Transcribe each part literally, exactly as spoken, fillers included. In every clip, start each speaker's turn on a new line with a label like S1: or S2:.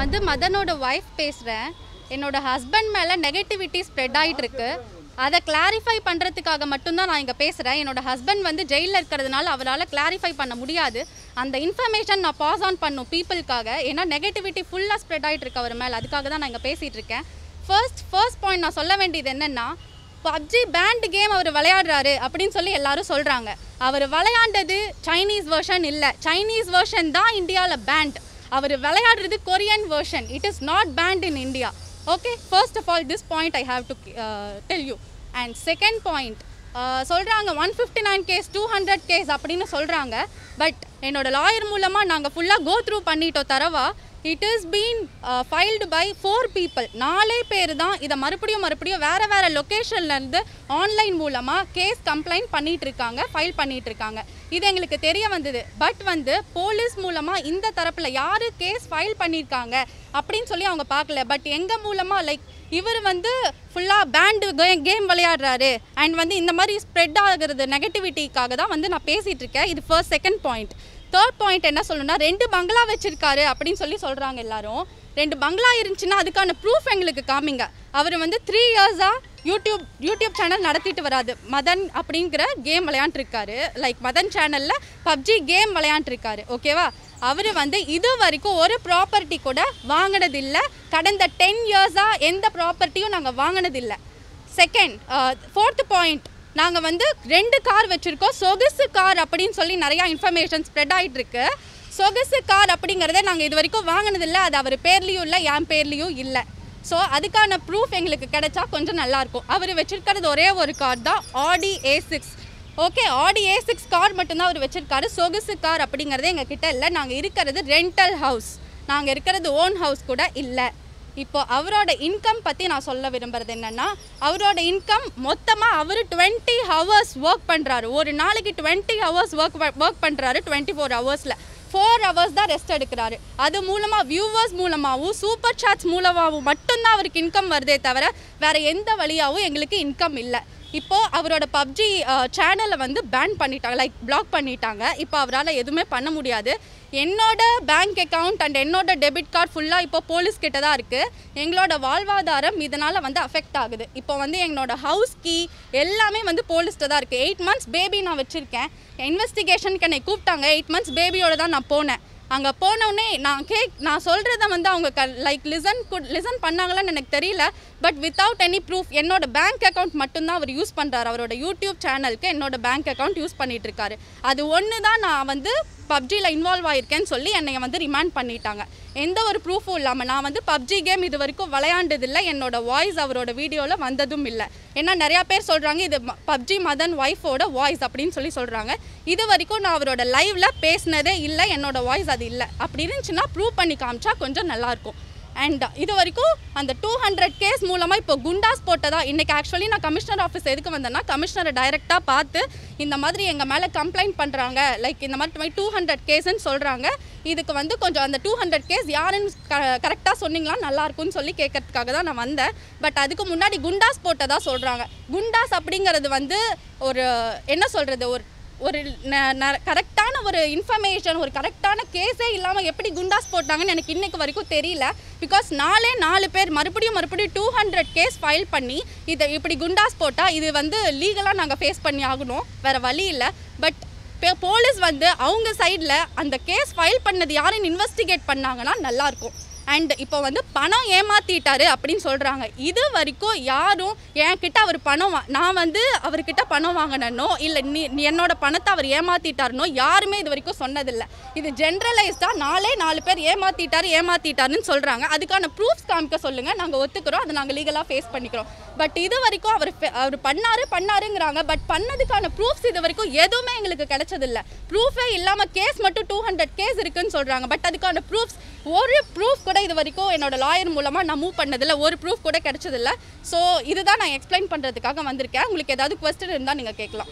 S1: வந்து மதனோட வைஃப் பேசுகிறேன். என்னோட ஹஸ்பண்ட் மேலே நெகட்டிவிட்டி ஸ்ப்ரெட் ஆகிட்டு இருக்கு. அதை கிளாரிஃபை பண்ணுறதுக்காக மட்டும்தான் நான் இங்கே பேசுகிறேன். என்னோட ஹஸ்பண்ட் வந்து ஜெயிலில் இருக்கிறதுனால அவரால் கிளாரிஃபை பண்ண முடியாது. அந்த இன்ஃபர்மேஷன் நான் பாஸ் ஆன் பண்ணும் பீப்புளுக்காக. ஏன்னா நெகட்டிவிட்டி ஃபுல்லாக ஸ்ப்ரெட் ஆகிட்டு இருக்கு அவர் மேலே. அதுக்காக தான் நான் இங்கே பேசிகிட்டு இருக்கேன். ஃபர்ஸ்ட் ஃபர்ஸ்ட் பாயிண்ட் நான் சொல்ல வேண்டியது என்னென்னா, பப்ஜி பேண்ட் கேம் அவர் விளையாடுறாரு அப்படின்னு சொல்லி எல்லாரும் சொல்கிறாங்க. அவர் விளையாண்டது சைனீஸ் வெர்ஷன் இல்லை, சைனீஸ் வெர்ஷன் தான் இந்தியாவில் பேண்ட். அவர் விளையாடுறது Korean version. It is not banned in India. Okay, first of all this point I have to tell you. And second point, சொல்கிறாங்க one fifty nine case two hundred case அப்படின்னு சொல்கிறாங்க. But என்னோட lawyer மூலமாக நாங்கள் ஃபுல்லாக கோ through பண்ணிட்டோம் தரவா. It is been filed by four people. நாலே பேர் தான் இதை மறுபடியும் மறுபடியும் வேறு வேறு லொக்கேஷன்லேருந்து ஆன்லைன் மூலமாக கேஸ் கம்ப்ளைண்ட் பண்ணிகிட்டு இருக்காங்க, ஃபைல் பண்ணிகிட்டு இருக்காங்க. இது எங்களுக்கு தெரிய வந்தது. பட் வந்து போலீஸ் மூலமாக இந்த தரப்பில் யார் கேஸ் ஃபைல் பண்ணியிருக்காங்க அப்படின்னு சொல்லி அவங்க பார்க்கல. பட் எங்கள் மூலமாக லைக் இவர் வந்து ஃபுல்லாக பேண்டு கேம் விளையாடுறாரு அண்ட் வந்து இந்த மாதிரி ஸ்ப்ரெட் ஆகிறது நெகட்டிவிட்டிக்காக தான் வந்து நான் பேசிகிட்டு இருக்கேன். இது first. Second point. Third point என்ன சொல்லணும்னா, ரெண்டு பங்களா வச்சுருக்காரு அப்படின்னு சொல்லி சொல்கிறாங்க எல்லாரும். ரெண்டு பங்களா இருந்துச்சுன்னா அதுக்கான ப்ரூஃப் எங்களுக்கு காமிங்க. அவர் வந்து த்ரீ இயர்ஸாக யூடியூப் யூடியூப் சேனல் நடத்திட்டு வராது. மதன் அப்படிங்கிற கேம் விளையாண்டுருக்காரு. லைக் மதன் சேனலில் பப்ஜி கேம் விளையாண்டுருக்காரு. ஓகேவா? அவர் வந்து இது வரைக்கும் ஒரு ப்ராப்பர்ட்டி கூட வாங்கினதில்லை. கடந்த டென் இயர்ஸாக எந்த ப்ராப்பர்ட்டியும் நாங்கள் வாங்கினதில்லை. செகண்ட் ஃபோர்த்து பாயிண்ட், நாங்கள் வந்து ரெண்டு கார் வச்சுருக்கோம். சொகுசு கார் அப்படின்னு சொல்லி நிறையா இன்ஃபர்மேஷன் ஸ்ப்ரெட் ஆகிட்டுருக்கு. சொகுசு கார் அப்படிங்கிறத நாங்கள் இது வரைக்கும் வாங்கினதில்லை. அது அவர் பேர்லேயும் இல்லை, என் பேர்லேயும் இல்லை. ஸோ அதுக்கான ப்ரூஃப் எங்களுக்கு கிடைச்சா கொஞ்சம் நல்லாயிருக்கும். அவர் வச்சுருக்கிறது ஒரே ஒரு கார் தான், ஆடி ஏ சிக்ஸ். ஓகே, ஆடி ஏ சிக்ஸ் கார் மட்டும்தான் அவர் வச்சுருக்காரு. சொகுசு கார் அப்படிங்கிறதே எங்கள் கிட்டே இல்லை. நாங்கள் இருக்கிறது ரெண்டல் ஹவுஸ். நாங்கள் இருக்கிறது ஓன் ஹவுஸ் கூட இல்லை. இப்போ அவரோட இன்கம் பற்றி நான் சொல்ல விரும்புகிறது என்னென்னா, அவரோட இன்கம் மொத்தமாக அவர் டுவெண்ட்டி ஹவர்ஸ் ஒர்க் பண்ணுறாரு. ஒரு நாளைக்கு டுவெண்ட்டி ஹவர்ஸ் ஒர்க் ஒர்க் பண்ணுறாரு. டுவெண்ட்டி ஃபோர் ஹவர்ஸில் ஃபோர் ஹவர்ஸ் தான் ரெஸ்ட் எடுக்கிறாரு. அது மூலமாக வியூவர்ஸ் மூலமாகவும் சூப்பர் சாட்ஸ் மூலமாகவும் மட்டும்தான் அவருக்கு இன்கம் வருதே தவிர வேறு எந்த வழியாகவும் எங்களுக்கு இன்கம் இல்லை. இப்போது அவரோட பப்ஜி சேனலை வந்து பேன் பண்ணிட்டாங்க, லைக் பிளாக் பண்ணிட்டாங்க. இப்போ அவரால் எதுவுமே பண்ண முடியாது. என்னோட பேங்க் அக்கௌண்ட் அண்ட் என்னோட டெபிட் கார்டு ஃபுல்லாக இப்போ போலீஸ் கிட்ட தான் இருக்குது. எங்களோட வாழ்வாதாரம் இதனால் வந்து அஃபெக்ட் ஆகுது. இப்போ வந்து எங்களோட ஹவுஸ் கீ எல்லாமே வந்து போலீஸ்கிட்ட தான் இருக்குது. எயிட் மந்த்ஸ் பேபி நான் வச்சுருக்கேன். இன்வெஸ்டிகேஷனுக்கு என்னை கூப்பிட்டாங்க. எயிட் மந்த்ஸ் பேபியோடு தான் நான் போனேன். அங்கே போனோடனே நான் கேக் நான் சொல்கிறத வந்து அவங்க க லைக் லிசன் குட் லிசன் பண்ணாங்களான்னு எனக்கு தெரியல. பட் வித்தவுட் எனி ப்ரூஃப் என்னோட பேங்க் அக்கௌண்ட் மட்டும்தான் அவர் யூஸ் பண்ணுறாரு. அவரோட யூடியூப் சேனலுக்கு என்னோட பேங்க் அக்கௌண்ட் யூஸ் பண்ணிகிட்டு இருக்காரு. அது ஒன்று தான் நான் வந்து பப்ஜியில் இன்வால்வ் ஆகியிருக்கேன்னு சொல்லி என்னை வந்து ரிமாண்ட் பண்ணிட்டாங்க. எந்த ஒரு ப்ரூஃபும் இல்லாமல். நான் வந்து பப்ஜி கேம் இது வரைக்கும் விளையாண்டதில்லை. என்னோட வாய்ஸ் அவரோட வீடியோவில் வந்ததும் இல்லை. ஏன்னா நிறையா பேர் சொல்கிறாங்க இது பப்ஜி மதன் ஒய்ஃபோட வாய்ஸ் அப்படின்னு சொல்லி சொல்கிறாங்க. இது வரைக்கும் நான் அவரோட லைவில் பேசினதே இல்லை. என்னோட வாய்ஸ் அது இல்லை. அப்படி இருந்துச்சுன்னா ப்ரூவ் பண்ணி காமிச்சா கொஞ்சம் நல்லாயிருக்கும். அண்ட் இது வரைக்கும் அந்த டூ ஹண்ட்ரட் கேஸ் மூலமாக இப்போ குண்டாஸ் போட்டதா. இன்றைக்கி ஆக்சுவலி நான் கமிஷனர் ஆஃபீஸ் எதுக்கு வந்தேன்னா, கமிஷனரை டைரெக்டாக பார்த்து இந்த மாதிரி எங்கள் மேலே கம்ப்ளைண்ட் பண்ணுறாங்க, லைக் இந்த மாதிரி டூ ஹண்ட்ரட் கேஸ்ன்னு சொல்கிறாங்க. இதுக்கு வந்து கொஞ்சம் அந்த டூ ஹண்ட்ரட் கேஸ் யாருன்னு க கரெக்டாக சொன்னீங்களா நல்லாயிருக்குன்னு சொல்லி கேட்கறதுக்காக தான் நான் வந்தேன். பட் அதுக்கு முன்னாடி குண்டாஸ் போட்டதா சொல்கிறாங்க. குண்டாஸ் அப்படிங்கிறது வந்து ஒரு என்ன சொல்கிறது, ஒரு ஒரு கரெக்டான ஒரு இன்ஃபர்மேஷன், ஒரு கரெக்டான கேஸே இல்லாமல் எப்படி குண்டாஸ் போட்டாங்கன்னு எனக்கு இன்றைக்கு வரைக்கும் தெரியல. பிகாஸ் நாலே நாலு பேர் மறுபடியும் மறுபடியும் டூ ஹண்ட்ரட் கேஸ் ஃபைல் பண்ணி இதை இப்படி குண்டாஸ் போட்டால் இது வந்து லீகலாக நாங்கள் ஃபேஸ் பண்ணி ஆகணும், வேறு வழி இல்லை. பட் போலீஸ் வந்து அவங்க சைடில் அந்த கேஸ் ஃபைல் பண்ணது யாருன்னு இன்வெஸ்டிகேட் பண்ணாங்கன்னா நல்லாயிருக்கும். அண்ட் இப்போ வந்து பணம் ஏமாற்றிட்டாரு அப்படின்னு சொல்கிறாங்க. இது வரைக்கும் யாரும் என்கிட்ட அவர் பணம் வா நான் வந்து அவர்கிட்ட பணம் வாங்கினோ இல்லை நீ என்னோட பணத்தை அவர் ஏமாற்றிட்டாருனோ யாருமே இது வரைக்கும் சொன்னதில்லை. இது ஜென்ரலைஸ்டாக நாலே நாலு பேர் ஏமாற்றிட்டாரு ஏமாற்றிட்டாருன்னு சொல்கிறாங்க. அதுக்கான ப்ரூஃப்ஸ் காமிக்க சொல்லுங்கள், நாங்கள் ஒத்துக்கிறோம், அதை நாங்கள் லீகலாக ஃபேஸ் பண்ணிக்கிறோம். பட் இது வரைக்கும் அவர் அவர் பண்ணாரு பண்ணாருங்கிறாங்க. பட் பண்ணதுக்கான ப்ரூஃப்ஸ் இது வரைக்கும் எதுவுமே எங்களுக்கு கிடைச்சதில்லை. ப்ரூஃபே இல்லாமல் கேஸ் மட்டும் டூ ஹண்ட்ரட் கேஸ் இருக்குன்னு சொல்கிறாங்க. பட் அதுக்கான ப்ரூஃப்ஸ் ஒரு ப்ரூஃப் கூட இது வரைக்கும் என்னோட லாயர் மூலமாக நான் மூவ் பண்ணதில்லை. ஒரு ப்ரூஃப் கூட கிடைச்சதில்லை. ஸோ இதுதான் நான் எக்ஸ்பிளைன் பண்ணுறதுக்காக வந்திருக்கேன். உங்களுக்கு ஏதாவது கொஸ்டின் இருந்தால் நீங்கள் கேட்கலாம்.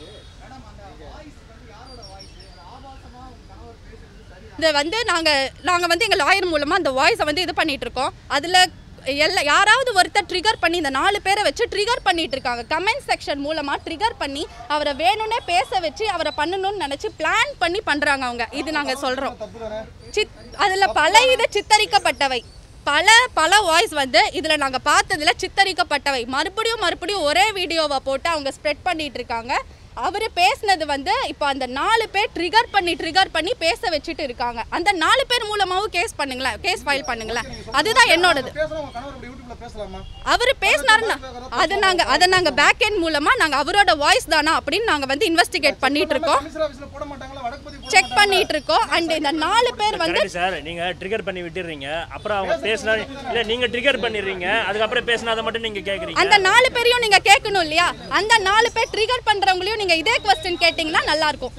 S1: இதை வந்து நாங்கள் நாங்கள் வந்து எங்கள் லாயர் மூலமாக அந்த வாய்ஸை வந்து இது பண்ணிகிட்ருக்கோம். அதில் எல்லா யாராவது ஒருத்தர் ட்ரிகர் பண்ணி இந்த நாலு பேரை வச்சு ட்ரிகர் பண்ணிட்டு இருக்காங்க. கமெண்ட் செக்ஷன் மூலமாக ட்ரிகர் பண்ணி அவரை வேணும்னே பேச வச்சு அவரை பண்ணணும்னு நினச்சி பிளான் பண்ணி பண்ணுறாங்க அவங்க. இது நாங்கள் சொல்கிறோம். சித் அதில் பல இதை சித்தரிக்கப்பட்டவை பல பல வாய்ஸ் வந்து இதில் நாங்கள் பார்த்ததில் சித்தரிக்கப்பட்டவை. மறுபடியும் மறுபடியும் ஒரே வீடியோவை போட்டு அவங்க ஸ்ப்ரெட் பண்ணிகிட்டு இருக்காங்க. அவர் பேசினது வந்து இப்போ அந்த நாலு பேர் ட்ரிகர் பண்ணி ட்ரிகர் பண்ணி பேச வச்சுட்டு இருக்காங்க. அந்த நாலு பேர் மூலமாகவும் கேஸ் பண்ணுங்களேன், கேஸ் ஃபைல் பண்ணுங்களேன். அதுதான் என்னோடது. அவர் பேசினாருன்னா அது நாங்கள் அதை நாங்கள் பேக் எண்ட் மூலமாக நாங்கள் அவரோட வாய்ஸ் தானா அப்படின்னு நாங்கள் வந்து இன்வெஸ்டிகேட் பண்ணிட்டு இருக்கோம், செக் பண்ணிட்டு இருக்கோம். அண்ட் இந்த நாலு பேர் வந்து
S2: சார் நீங்கள் ட்ரிகர் பண்ணி விட்டுறீங்க, அப்புறம் அவங்க பேசினா இல்லை நீங்கள் ட்ரிகர் பண்ணிடுறீங்க, அதுக்கப்புறம் பேசினாத மட்டும் நீங்கள் கேட்குறீங்க.
S1: அந்த நாலு பேரையும் நீங்கள் கேட்கணும் இல்லையா? அந்த நாலு பேர் ட்ரிகர் பண்ணுறவங்களையும் நீங்கள் இதே क्वेश्चन கேட்டிங்கன்னா நல்லா இருக்கும்.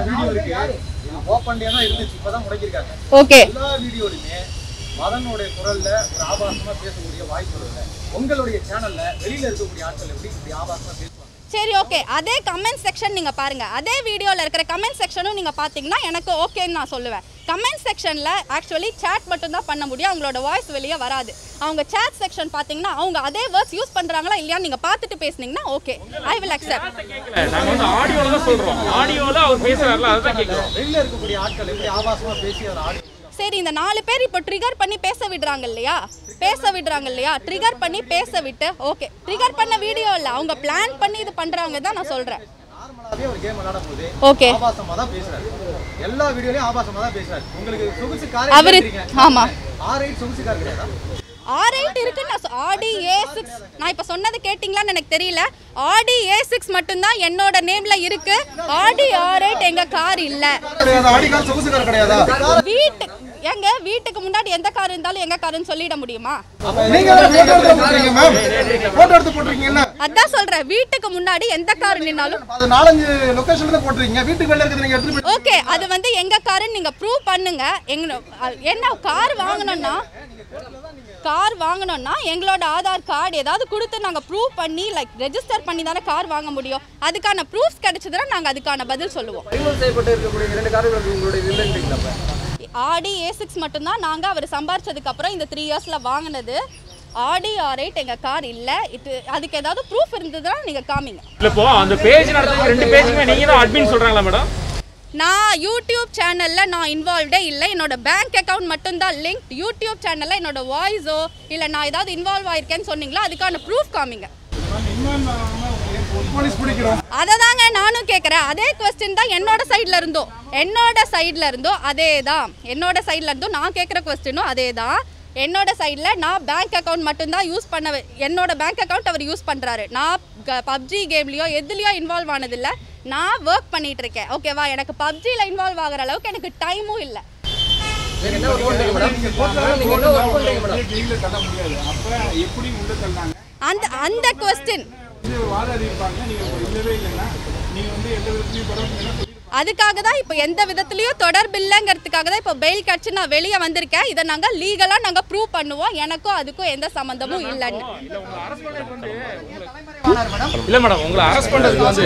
S1: ஓகே,
S3: எல்லா வீடியோலயுமே மதனோட குரல்ல ஒரு ஆபாசமா பேசக்கூடிய வாய்ப்பு இல்லை. உங்களுடைய சேனல்ல வெளியில இருக்கக்கூடிய ஆட்கள் எப்படி இப்படி ஆபாசமா பேசுவாங்க?
S1: சரி, ஓகே. அதே கமெண்ட் செக்ஷன் நீங்கள் பாருங்கள். அதே வீடியோவில் இருக்கிற கமெண்ட் செக்ஷனும் நீங்கள் பார்த்தீங்கன்னா எனக்கு ஓகேன்னு நான் சொல்லுவேன். கமெண்ட் செக்ஷனில் ஆக்சுவலி சேட் மட்டும்தான் பண்ண முடியும், அவங்களோட வாய்ஸ் வெளியே வராது. அவங்க சேட் செக்ஷன் பார்த்தீங்கன்னா அவங்க அதே வேர்ட்ஸ் யூஸ் பண்ணுறாங்களா இல்லையான்னு நீங்கள் பார்த்துட்டு பேசுனீங்கன்னா ஓகே, ஐ வில் அக்செப்ட்.
S4: நாங்கள் வந்து ஆடியோவில் தான் சொல்கிறோம், ஆடியோவில் அவர் பேசுகிறாருல அதை தான் கேட்குறோம்.
S3: வெளியில இருக்கக்கூடிய ஆட்கள் எப்படி ஆபாசமா பேசி அவர் ஆடியோ.
S1: சரி, இந்த நாலு பேர் இப்போ ட்ரிகர் பண்ணி பேச விடுறாங்க இல்லையா, பேச விடுறாங்க இல்லையா, ட்ரிகர் பண்ணி பேச விட்டு ஓகே, ட்ரிகர் பண்ண வீடியோ இல்லை, அவங்க பிளான் பண்ணி இது பண்ணுறாங்க தான் நான் சொல்கிறேன்.
S3: நார்மலாவே ஒரு கேம் விளையாடும்போது
S1: ஓகே
S3: ஆபாசமா தான் பேசுறாரு, எல்லா வீடியோலயும் ஆபாசமா தான் பேசுறாரு. உங்களுக்கு சொகுசு கார்
S1: அவரு ஆமா
S3: ஆர் எயிட் சொகுசு கார் கிடையாதா?
S1: ஆர் எயிட் இருக்கு. நான் ஆடி ஏ சிக்ஸ் நான் இப்போ சொன்னது கேட்டிங்களான்னு எனக்கு தெரியல. ஆடி ஏ சிக்ஸ் மட்டும்தான் என்னோட நேம்ல இருக்கு. ஆடி ஆர் எயிட் எங்க கார் இல்ல.
S3: ஆடி கார் சொகுசு கார் கிடையாதா?
S1: வீட்டு எங்க வீட்டுக்கு முன்னாடி எந்த கார் இருந்தாலும் எங்க காருன்னு சொல்லிட முடியுமா?
S3: நீங்க போட்டோ எடுத்து போடுறீங்க மேம், போட்டோ எடுத்து போடுறீங்கல்ல,
S1: அதான் சொல்றேன். வீட்டுக்கு முன்னாடி எந்த கார் நின்னாலும்
S3: அது நாலஞ்சு லொகேஷன்ல தான் போடுறீங்க, வீட்டுக்கு வெளிய இருக்குது நீங்க எடுத்து.
S1: ஓகே, அது வந்து எங்க காருன்னு நீங்க ப்ரூவ் பண்ணுங்க. எங்க என்ன கார் வாங்கணும்னா கார் வாங்கணும்னா எங்களோட ஆதார் கார்டு ஏதாவது கொடுத்து நாங்கள் ப்ரூவ் பண்ணி லைக் ரெஜிஸ்டர் பண்ணி தானே கார் வாங்க முடியும். அதுக்கான ப்ரூஃப்ஸ் கிடைச்சதுன்னா நாங்கள் அதுக்கான பதில் சொல்லுவோம். ஆடி ஏ சிக்ஸ் மட்டும்தான் நாங்கள் அவர் சம்பாரிச்சதுக்கப்புறம் இந்த த்ரீ இயர்ஸில் வாங்கினது. ஆடி ஆர் எயிட் எங்கள் கார் இல்லை. இது அதுக்கு ஏதாவது ப்ரூஃப் இருந்ததுன்னா நீங்கள் காமிங்க.
S4: இப்போ அந்த பேஜ் நடத்துறதுக்கு ரெண்டு பேஜுமே நீங்கள் தான் அட்மின் சொல்கிறாங்களா மேடம்?
S1: நான் யூடியூப் சேனலில் நான் இன்வால்வ்டே இல்லை. என்னோட பேங்க் அக்கௌண்ட் மட்டும்தான் லிங்க். யூடியூப் சேனலில் என்னோட வாய்ஸோ இல்லை நான் ஏதாவது இன்வால்வ் ஆயிருக்கேன்னு சொன்னீங்களா, அதுக்கான ப்ரூஃப் காமிங்க. அதை தாங்க நானும் கேட்குறேன். அதே கொஸ்டின் தான் என்னோட சைடில் இருந்தோ என்னோட சைடில் இருந்தோ அதே தான் என்னோட சைடில் இருந்தோ நான் கேட்குற கொஸ்டினும் அதே தான். என்னோட சைடில் நான் பேங்க் அக்கௌண்ட் மட்டும்தான் யூஸ் பண்ண, என்னோட பேங்க் அக்கௌண்ட் அவர் யூஸ் பண்ணுறாரு. நான் பப்ஜி கேம்லேயோ எதுலேயோ இன்வால்வ் ஆனதில்லை. நான் ஒர்க் பண்ணிட்டு இருக்கேன். ஓகேவா, எனக்கு பப்ஜியில் இன்வால்வ் ஆகிற அளவுக்கு எனக்கு டைமும் இல்லை. அந்த அந்த கொஸ்டின் அதுக்காக தான் இப்போ எந்த விதத்துலையும் தொடர்பு இல்லைங்கிறதுக்காக தான் இப்போ பெயில் கிடச்சி நான் வெளியே வந்திருக்கேன். இதை நாங்கள் லீகலாக நாங்கள் ப்ரூவ் பண்ணுவோம். எனக்கும் அதுக்கும் எந்த சம்மந்தமும் இல்லைன்னு.
S4: இல்லை மேடம், உங்களை அரெஸ்ட் பண்ணுறதுக்கு வந்து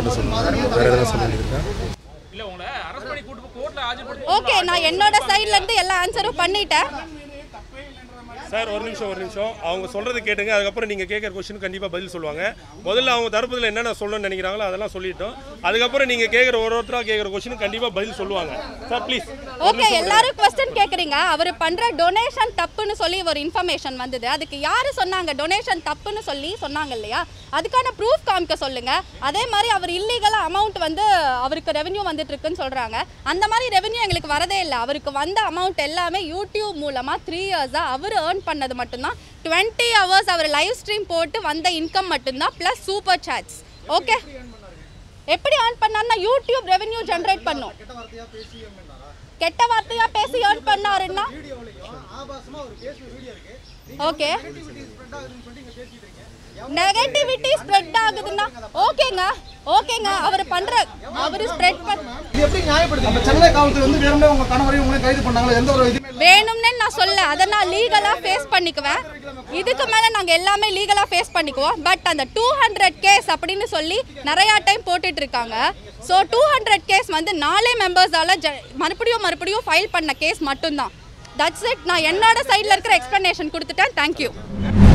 S1: ஓகே, நான் என்னோட சைட்ல இருந்து எல்லா ஆன்சரும் பண்ணிட்டேன்.
S5: சார் ஒரு நிமிஷம் ஒரு நிமிஷம் அவங்க சொல்கிறது கேட்டுங்க. அதுக்கப்புறம் நீங்கள் கேட்குற கொஸ்டின் கண்டிப்பாக பதில் சொல்லுவாங்க. முதல்ல அவங்க தரப்புல என்னென்ன சொல்லணும்னு நினைக்கிறாங்களோ அதெல்லாம் சொல்லிட்டோம். அதுக்கப்புறம் நீங்கள் கேட்குற ஒரு ஒருத்தராக கேட்குற கொஸ்டின் கண்டிப்பாக பதில் சொல்லுவாங்க. Sir please.
S1: ஓகே, எல்லாரும் கொஸ்டின் கேட்குறீங்க. அவர் பண்ணுற டொனேஷன் தப்புன்னு சொல்லி ஒரு இன்ஃபர்மேஷன் வந்தது. அதுக்கு யார் சொன்னாங்க? டொனேஷன் தப்புன்னு சொல்லி சொன்னாங்க இல்லையா, அதுக்கான ப்ரூஃப் காமிக்க சொல்லுங்க. அதே மாதிரி அவர் இல்லீகலாக அமௌண்ட் வந்து அவருக்கு ரெவென்யூ வந்துட்டு இருக்குன்னு சொல்கிறாங்க. அந்த மாதிரி ரெவென்யூ எங்களுக்கு வரதே இல்லை. அவருக்கு வந்த அமௌண்ட் எல்லாமே யூடியூப் மூலமாக த்ரீ இயர்ஸாக அவர் ஏர்ன் பண்ணது மட்டும்தான். டுவெண்ட்டி ஹவர்ஸ் அவர் லைவ் ஸ்ட்ரீம் போட்டு வந்த இன்கம் மட்டும்தான், ப்ளஸ் சூப்பர் சாட்ஸ். ஓகே, எப்படி ஏர்ன் பண்ணாருன்னா யூடியூப் ரெவென்யூ ஜென்ரேட் பண்ணும். கெட்ட வார்த்தையா பேசி ஏர்ன் பண்ணாருன்னா ஓகே, நெகட்டிவிட்டி ஸ்ப்ரெட் ஆகுதுன்னா ஓகேங்க ஓகேங்க அவர் பண்ற அவர் ஸ்ப்ரெட் பண்ண
S3: இது எப்படி நியாயப்படுது? நம்ம சென்னை காவல்துறை வந்து வேணும்னே உங்க கணவரையும் உங்களை கைது பண்ணாங்களா? எந்த ஒரு இதுமே
S1: வேணும்னே நான் சொல்ல, அதை நான் லீகலா ஃபேஸ் பண்ணிக்குவேன். இதுக்கு மேல நாங்க எல்லாமே லீகலா ஃபேஸ் பண்ணிக்குவோம். பட் அந்த டூ ஹண்ட்ரட் கேஸ் அப்படின்னு சொல்லி நிறைய டைம் போட்டுட்டு இருக்காங்க. ஸோ டூ ஹண்ட்ரட் கேஸ் வந்து நாலே மெம்பர்ஸால மறுபடியும் மறுபடியும் ஃபைல் பண்ண கேஸ் மட்டும்தான். That's it. நான் என்னோட சைடில் இருக்கிற எக்ஸ்பிளனேஷன் கொடுத்துட்டேன். தேங்க்யூ.